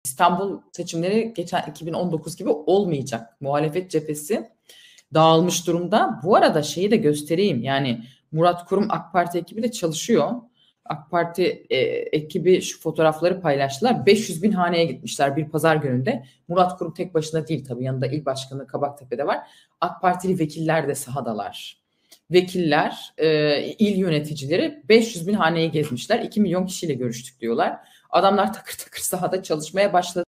İstanbul seçimleri geçen 2019 gibi olmayacak. Muhalefet cephesi dağılmış durumda. Bu arada şeyi de göstereyim. Yani Murat Kurum AK Parti ekibi de çalışıyor. AK Parti ekibi şu fotoğrafları paylaştılar. 500 bin haneye gitmişler bir pazar gününde. Murat Kurum tek başına değil tabii. Yanında il başkanı Kabaktepe'de var. AK Partili vekiller de sahadalar. Vekiller, il yöneticileri 500 bin haneyi gezmişler. 2 milyon kişiyle görüştük diyorlar. Adamlar takır takır sahada çalışmaya başladı.